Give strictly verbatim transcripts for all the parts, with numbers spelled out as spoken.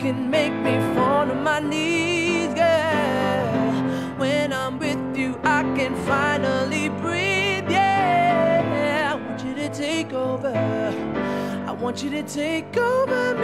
can make me fall on my knees, girl. When I'm with you, I can finally breathe, yeah. I want you to take over. I want you to take over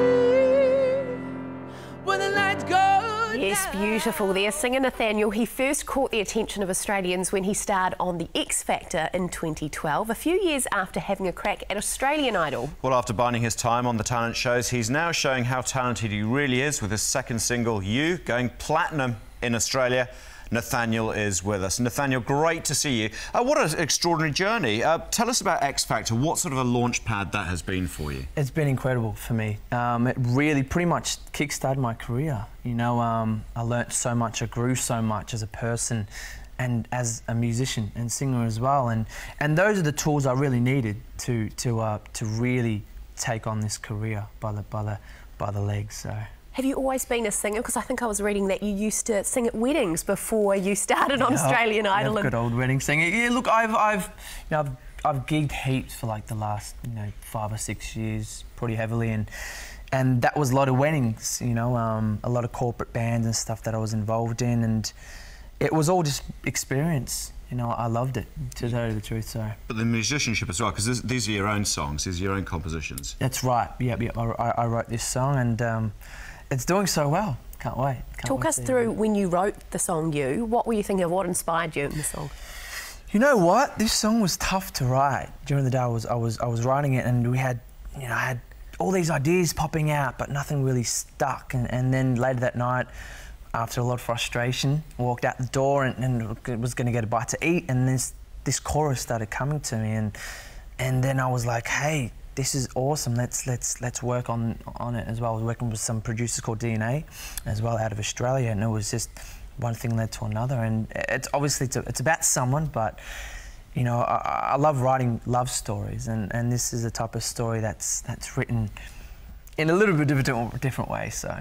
me. When the lights go. Yes, beautiful there. Singer Nathaniel, he first caught the attention of Australians when he starred on The X Factor in twenty twelve, a few years after having a crack at Australian Idol. Well, after biding his time on the talent shows, he's now showing how talented he really is with his second single, You, going platinum in Australia. Nathaniel is with us. Nathaniel, great to see you. Uh, what an extraordinary journey. Uh, tell us about X Factor. What sort of a launch pad that has been for you? It's been incredible for me. Um, it really pretty much kick-started my career. You know, um, I learnt so much, I grew so much as a person and as a musician and singer as well. And, and those are the tools I really needed to, to, uh, to really take on this career by the, by the, by the legs. So. Have you always been a singer? Because I think I was reading that you used to sing at weddings before you started on yeah, Australian Idol. Yeah, good old wedding singer. Yeah, look, I've, I've, you know, I've, I've gigged heaps for like the last, you know, five or six years, pretty heavily, and and that was a lot of weddings, you know, um, a lot of corporate bands and stuff that I was involved in, and it was all just experience. You know, I loved it, to tell you the truth. So. But the musicianship as well, because these are your own songs, these are your own compositions. That's right. Yeah, yeah. I, I wrote this song, and. Um, It's doing so well. Can't wait. Can't Talk wait us through when you wrote the song You. What were you thinking of? What inspired you in the song? You know what? This song was tough to write. During the day, I was I was I was writing it, and we had, you know, I had all these ideas popping out, but nothing really stuck. And, and then later that night, after a lot of frustration, I walked out the door and, and was going to get a bite to eat, and this this chorus started coming to me, and and then I was like, hey. This is awesome. Let's let's let's work on on it as well. I was working with some producers called D N A, as well, out of Australia, and it was just one thing led to another. And it's obviously it's, a, it's about someone, but you know I, I love writing love stories, and and this is a type of story that's that's written in a little bit of a different, different way. So,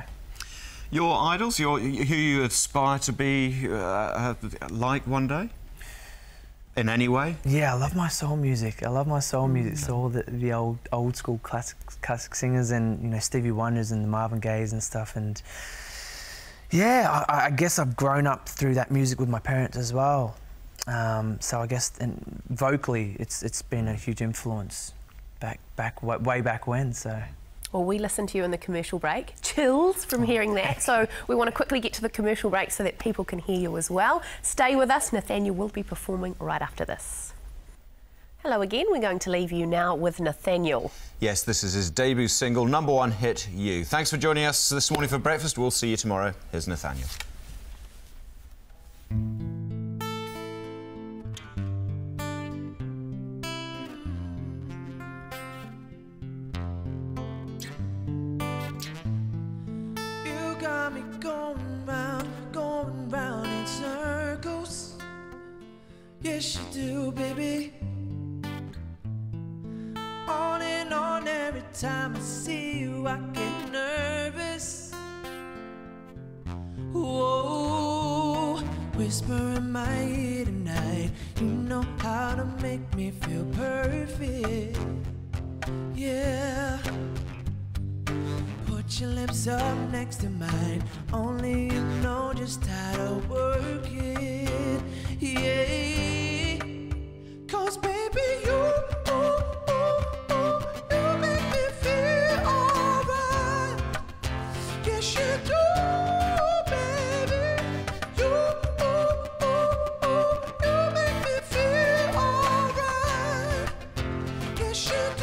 your idols, your who you aspire to be uh, like one day. In any way? Yeah, I love my soul music. I love my soul music. So all the, the old old school classic classic singers, and you know Stevie Wonders and the Marvin Gayes and stuff. And yeah, I, I guess I've grown up through that music with my parents as well. Um, so I guess and vocally, it's it's been a huge influence back back way back when. So. Well, we listened to you in the commercial break. Chills from hearing that. So we want to quickly get to the commercial break so that people can hear you as well. Stay with us. Nathaniel will be performing right after this. Hello again. We're going to leave you now with Nathaniel. Yes, this is his debut single, number one hit, You. Thanks for joining us this morning for breakfast. We'll see you tomorrow. Here's Nathaniel. Me going round, going round in circles. Yes, you do, baby. On and on, every time I see you, I get nervous. Whoa, whisper in my ear tonight. You know how to make me feel perfect. Yeah. Put your lips up next to mine. Only you know just how to work it. Yeah. Cause baby, you, ooh, ooh, ooh, you make me feel alright. Yes, you do, baby. You, ooh, ooh, ooh, you make me feel alright. Yes, you do.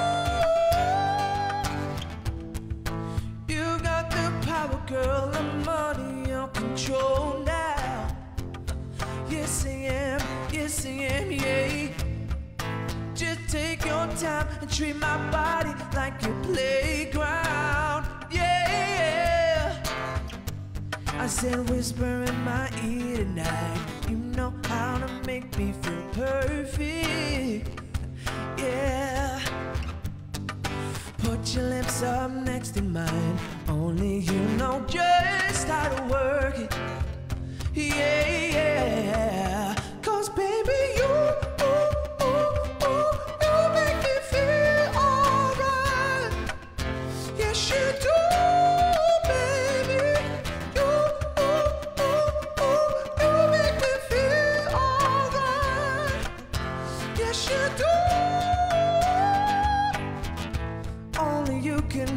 Girl, I'm under your control now. Yes, I am, yes, I am, yeah. Just take your time and treat my body like your playground, yeah. I said whisper in my ear tonight. You know how to make me feel perfect, yeah. Put your lips up next to mine. Only you know just how to work it. Yeah, yeah. Cause baby, you, ooh, ooh, ooh, you make me feel alright. Yes, you do.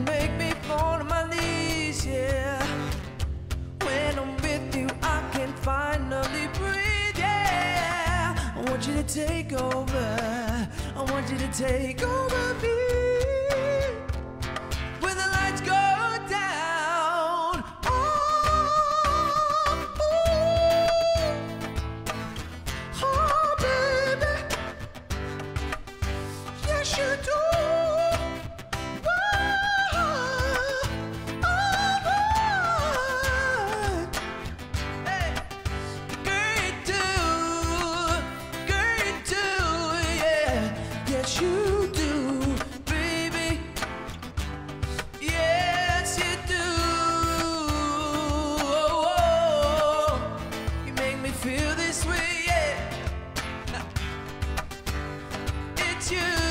make me fall on my knees, yeah. When I'm with you, I can finally breathe, yeah. I want you to take over. I want you to take over me. When the lights go down, oh, ooh, oh, baby, yes you do. You do, baby. Yes, you do. Oh, oh. You make me feel this way, yeah. It's you.